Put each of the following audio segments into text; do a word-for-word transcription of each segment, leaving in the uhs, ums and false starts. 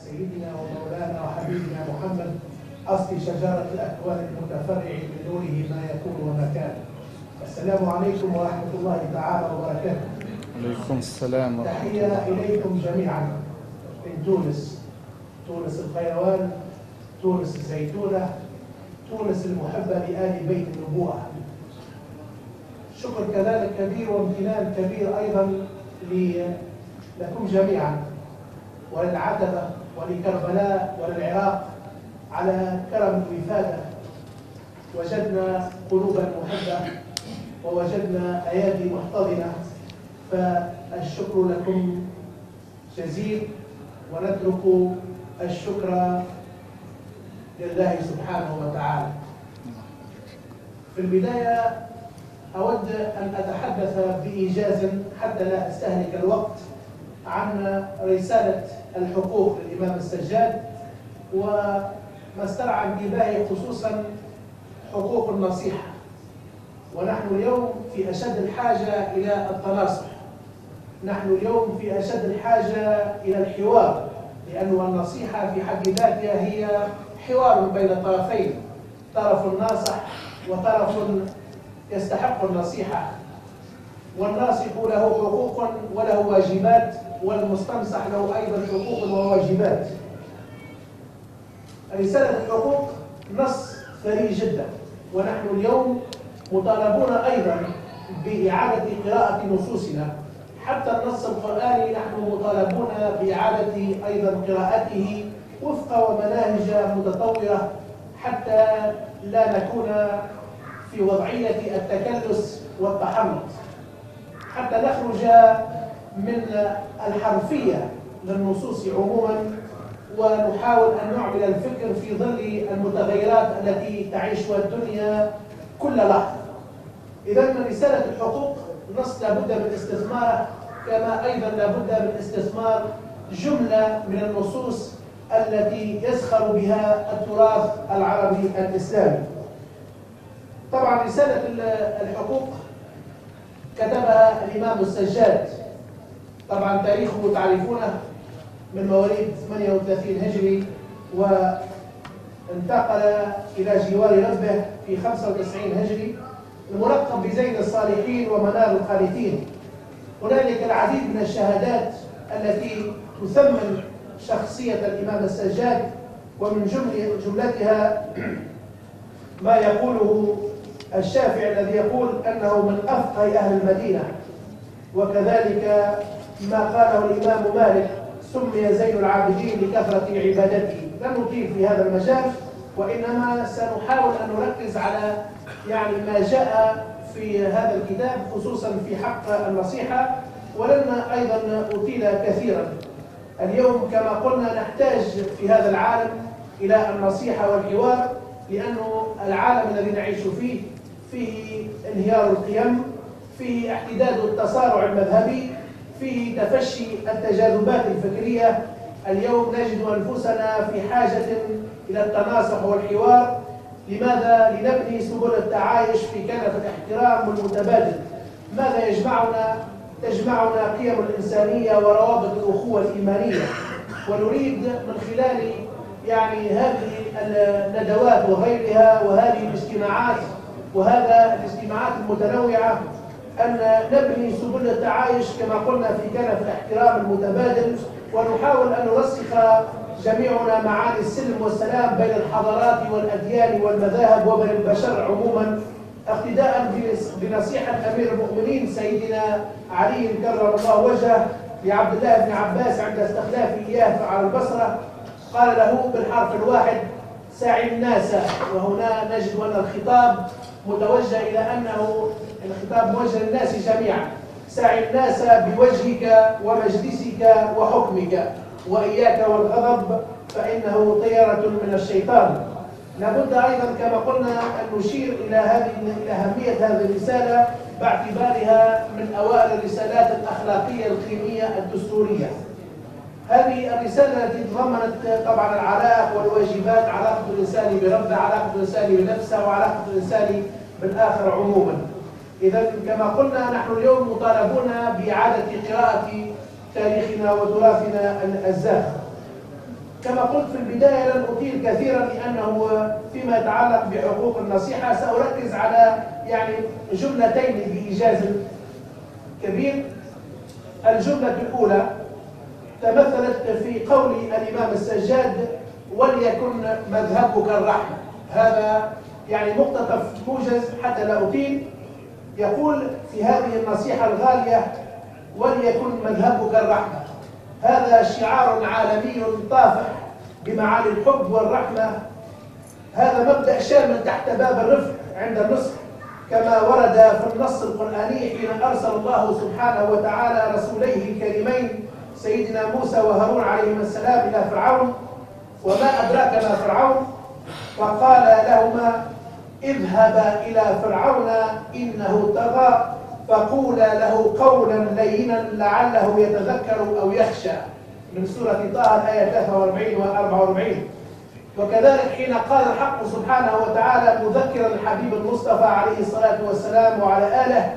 سيدنا ومولانا وحبيبنا محمد أصل شجرة الأكوان المتفرع من نوره ما يكون وما كان. السلام عليكم ورحمة الله تعالى وبركاته. عليكم السلام ورحمة الله. تحية إليكم جميعا من تونس، تونس الخيروان، تونس الزيتونة، تونس المحبة لآل بيت النبوة. شكر كذلك كبير وامتنان كبير أيضا لكم جميعا وللعتبة ولكربلاء وللعراق على كرم الإفادة. وجدنا قلوبا محبة ووجدنا أيادي محتضنة، فالشكر لكم جزيل، ونترك الشكر لله سبحانه وتعالى. في البداية أود أن أتحدث بإيجاز حتى لا أستهلك الوقت عن رسالة الحقوق للإمام السجاد، وما استرعى انتباهي خصوصا حقوق النصيحة. ونحن اليوم في أشد الحاجة إلى التناصح، نحن اليوم في أشد الحاجة إلى الحوار، لأن النصيحة في حد ذاتها هي حوار بين طرفين، طرف ناصح وطرف يستحق النصيحة، والناصح له حقوق وله واجبات، والمستنصح له أيضا حقوق وواجبات. رسالة الحقوق نص ثري جدا، ونحن اليوم مطالبون أيضا بإعادة قراءة نصوصنا. حتى النص القرآني نحن مطالبون بإعادة أيضا قراءته وفق ومناهج متطورة، حتى لا نكون في وضعية التكلس والتحنط، حتى نخرج من الحرفية للنصوص عموما، ونحاول أن نعمل الفكر في ظل المتغيرات التي تعيشها الدنيا كل لحظة. إذا من رسالة الحقوق نص لابد من استثماره، كما أيضا لابد من استثمار جملة من النصوص التي يزخر بها التراث العربي الإسلامي. طبعا رسالة الحقوق كتبها الإمام السجاد، طبعا تاريخه تعرفونه، من مواليد ثمانية وثلاثين هجري، وانتقل إلى جوار ربه في خمسة وتسعين هجري، الملقب بزين الصالحين ومنار الخالدين. هنالك العديد من الشهادات التي تثمن شخصية الإمام السجاد، ومن جمل جملتها ما يقوله الشافعي الذي يقول أنه من أفقه أهل المدينة، وكذلك ما قاله الإمام مالك سمي زين العابدين لكثرة عبادته. لن نطيل في هذا المجال، وإنما سنحاول أن نركز على يعني ما جاء في هذا الكتاب خصوصا في حق النصيحة، ولن أيضا أطيل كثيرا. اليوم كما قلنا نحتاج في هذا العالم إلى النصيحة والحوار، لأنه العالم الذي نعيش فيه فيه انهيار القيم، فيه احتداد التصارع المذهبي، فيه تفشي التجاذبات الفكرية. اليوم نجد أنفسنا في حاجة إلى التناصح والحوار. لماذا؟ لنبني سبل التعايش في كنف الاحترام والمتبادل. ماذا يجمعنا؟ تجمعنا قيم الإنسانية وروابط الأخوة الإيمانية، ونريد من خلال يعني هذه الندوات وغيرها وهذه الاجتماعات وهذا الاجتماعات المتنوعة أن نبني سبل التعايش كما قلنا في كنف الاحترام المتبادل، ونحاول أن نرسخ جميعنا معاني السلم والسلام بين الحضارات والأديان والمذاهب وبين البشر عموما، اقتداء بنصيحة أمير المؤمنين سيدنا علي كرم الله وجهه لعبد الله بن عباس عند استخلافه إياه على البصرة. قال له بالحرف الواحد: سع الناس. وهنا نجد أن الخطاب متوجه إلى أنه الخطاب موجه للناس جميعا. سع الناس بوجهك ومجلسك وحكمك، وإياك والغضب فإنه طيرة من الشيطان. لابد أيضا كما قلنا أن نشير إلى هذه إلى أهمية هذه الرسالة باعتبارها من أوائل الرسالات الأخلاقية القيمية الدستورية. هذه الرسالة التي تضمنت طبعا العلاقة والواجبات، علاقة الإنسان بربه، علاقة الإنسان بنفسه، وعلاقة الإنسان بالآخر عموما. إذا كما قلنا نحن اليوم مطالبون بإعادة قراءة تاريخنا وتراثنا الزاخر. كما قلت في البداية لن أطيل كثيرا لأنه فيما يتعلق بحقوق النصيحة سأركز على يعني جملتين بإيجاز كبير. الجملة الأولى تمثلت في قول الإمام السجاد: وليكن مذهبك الرحمة. هذا يعني مقتطف موجز حتى لا أطيل. يقول في هذه النصيحة الغالية: وليكن مذهبك الرحمة. هذا شعار عالمي طافح بمعاني الحب والرحمة. هذا مبدأ شامل تحت باب الرفق عند النصح، كما ورد في النص القرآني حين أرسل الله سبحانه وتعالى رسوليه الكريمين سيدنا موسى وهارون عليهما السلام إلى فرعون: وما أدراك ما فرعون؟ فقال لهما: اذهبا إلى فرعون إنه طغى فقولا له قولا لينا لعله يتذكر أو يخشى، من سورة طه الآية ثلاثة وأربعين وأربعة وأربعين. وكذلك حين قال الحق سبحانه وتعالى مذكرا الحبيب المصطفى عليه الصلاة والسلام وعلى آله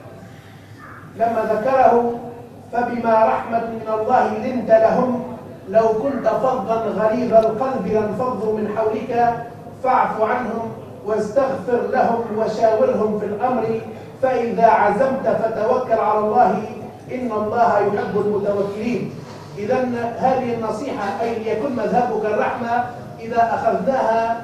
لما ذكره: فبما رحمة من الله لنت لهم لو كنت فظا غليظ القلب لانفضوا من حولك فاعف عنهم واستغفر لهم وشاورهم في الأمر فإذا عزمت فتوكل على الله إن الله يحب المتوكلين. إذا هذه النصيحة أي ليكن مذهبك الرحمة إذا أخذناها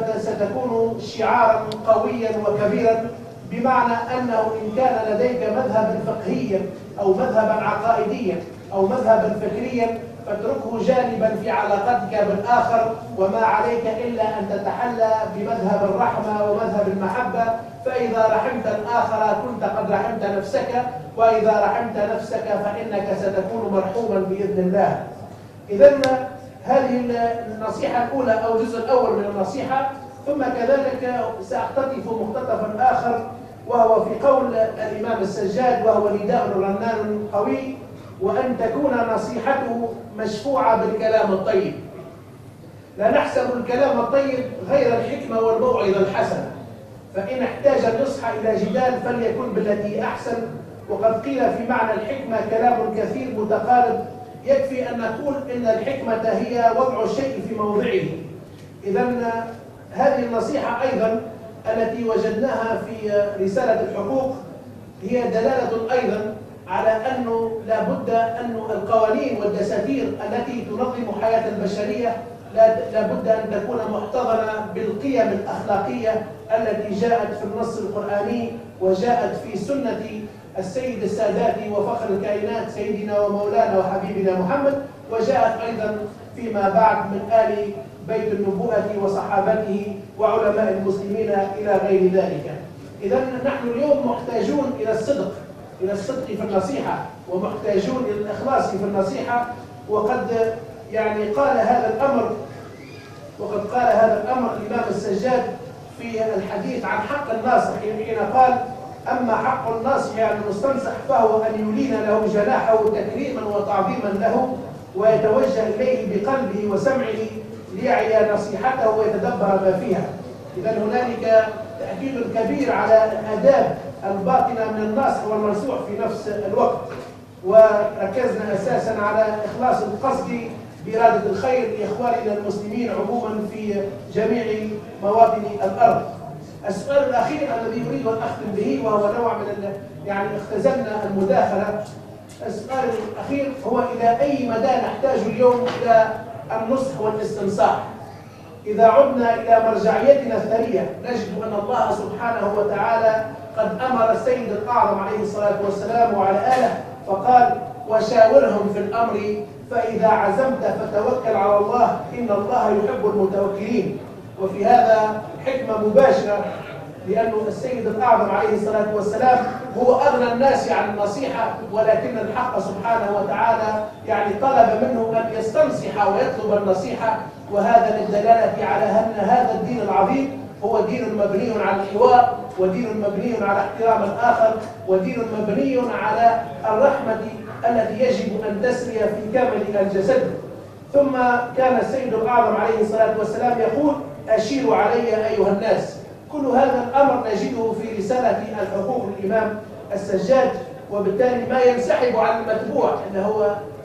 فستكون شعارا قويا وكبيرا، بمعنى أنه إن كان لديك مذهبا فقهيا أو مذهبا عقائديا أو مذهبا فكريا فاتركه جانبا في علاقتك بالآخر، وما عليك إلا أن تتحلى بمذهب الرحمة ومذهب المحبة. فإذا رحمت الآخر كنت قد رحمت نفسك، وإذا رحمت نفسك فإنك ستكون مرحوما بإذن الله. إذن هذه النصيحة الأولى أو الجزء الأول من النصيحة. ثم كذلك سأقتطف مقتطفا آخر وهو في قول الإمام السجاد، وهو نداء رنان قوي: وأن تكون نصيحته مشفوعة بالكلام الطيب. لا نحسب الكلام الطيب غير الحكمة والموعظة الحسنة، فإن احتاج النصح إلى جدال فليكن بالتي أحسن. وقد قيل في معنى الحكمة كلام كثير متقارب، يكفي أن نقول إن الحكمة هي وضع الشيء في موضعه. إذن هذه النصيحة أيضا التي وجدناها في رسالة الحقوق هي دلالة أيضا على أنه لا بد أن القوانين والدساتير التي تنظم حياة البشرية لا بد أن تكون محتضنة بالقيم الأخلاقية التي جاءت في النص القرآني وجاءت في سنة السيد السادات وفخر الكائنات سيدنا ومولانا وحبيبنا محمد، وجاءت أيضا فيما بعد من آل بيت النبوءة وصحابته وعلماء المسلمين إلى غير ذلك. إذا نحن اليوم محتاجون إلى الصدق، إلى الصدق في النصيحة، ومحتاجون إلى الإخلاص في النصيحة. وقد يعني قال هذا الأمر وقد قال هذا الأمر الإمام السجاد في الحديث عن حق الناصح حين قال: أما حق الناصح على المستنصح فهو أن يلين له جناحه تكريما وتعظيما له ويتوجه إليه بقلبه وسمعه ليعي نصيحته ويتدبر ما فيها. إذا هنالك تأكيد كبير على الآداب الباطنة من الناصح والمنصوح في نفس الوقت، وركزنا أساسا على إخلاص القصد بإرادة الخير لإخواننا المسلمين عموما في جميع مواطن الأرض. السؤال الأخير الذي أريد أن أختم به وهو نوع من يعني اختزلنا المداخلة. السؤال الأخير هو: إلى أي مدى نحتاج اليوم إلى النصح والاستنصاح؟ إذا عدنا إلى مرجعيتنا الثرية نجد أن الله سبحانه وتعالى قد أمر السيد الأعظم عليه الصلاة والسلام وعلى آله فقال: وشاورهم في الأمر فإذا عزمت فتوكل على الله إن الله يحب المتوكلين. وفي هذا حكمة مباشرة، لأن السيد الأعظم عليه الصلاة والسلام هو أغنى الناس عن النصيحة، ولكن الحق سبحانه وتعالى يعني طلب منه أن يستنصح ويطلب النصيحة. وهذا للدلالة على أن هذا الدين العظيم هو دين مبني على الحوار، ودين مبني على احترام الآخر، ودين مبني على الرحمة التي يجب أن تسري في كامل الجسد. ثم كان السيد الأعظم عليه الصلاة والسلام يقول: أشيروا علي أيها الناس. كل هذا الأمر نجده في رسالة الحقوق للإمام السجاد، وبالتالي ما ينسحب عن المتبوع اللي هو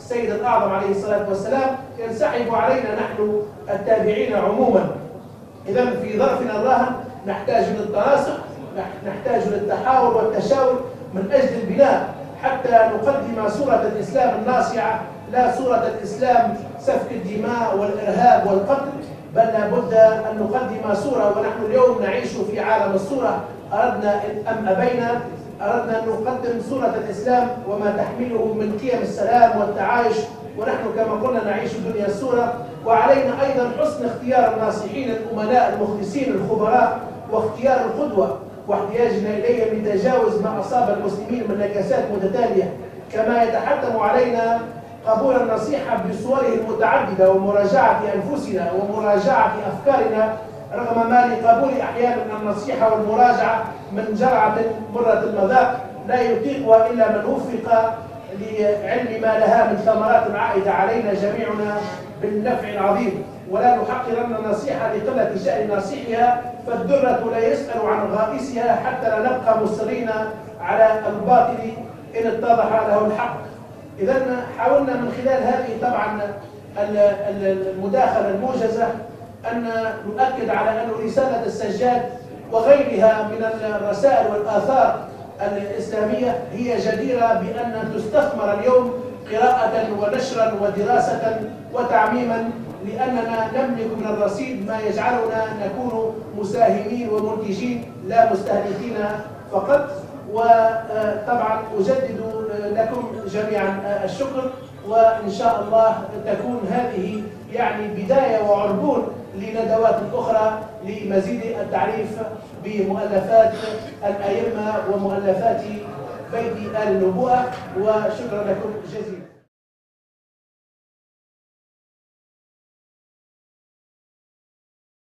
السيد الأعظم عليه الصلاة والسلام ينسحب علينا نحن التابعين عموما. إذا في ظرفنا الراهن نحتاج للتناسق، نحتاج للتحاور والتشاور من أجل البناء حتى نقدم صورة الإسلام الناصعة، لا صورة الإسلام سفك الدماء والإرهاب والقتل، بل لابد أن نقدم صورة. ونحن اليوم نعيش في عالم الصورة، أردنا أم أبينا أردنا أن نقدم صورة الإسلام وما تحمله من قيم السلام والتعايش، ونحن كما قلنا نعيش دنيا الصورة. وعلينا أيضا حسن اختيار الناصحين الأمناء المخلصين الخبراء، واختيار القدوة، واحتياجنا إليه لتجاوز ما أصاب المسلمين من نكسات متتالية. كما يتحتم علينا قبول النصيحة بصوره المتعددة ومراجعة أنفسنا ومراجعة أفكارنا، رغم ما لقبول أحيانا النصيحة والمراجعة من جرعة مرة المذاق لا يطيقها إلا من وفق لعلم ما لها من ثمرات عائدة علينا جميعنا بالنفع العظيم. ولا نحقرن النصيحة لقلة شأن ناصحها، فالدرة لا يسأل عن غائسها، حتى لا نبقى مصرين على الباطل إن اتضح له الحق. إذا حاولنا من خلال هذه طبعا المداخلة الموجزة أن نؤكد على أن رسالة السجاد وغيرها من الرسائل والآثار الإسلامية هي جديرة بأن تستثمر اليوم قراءة ونشرا ودراسة وتعميما، لأننا نملك من الرصيد ما يجعلنا نكون مساهمين ومنتجين لا مستهلكين فقط. وطبعا أجدد لكم جميعا الشكر، وإن شاء الله تكون هذه يعني بداية وعربون لندوات أخرى لمزيد التعريف بمؤلفات الأئمة ومؤلفات بيت آل النبوءة. وشكرا لكم جزيلا.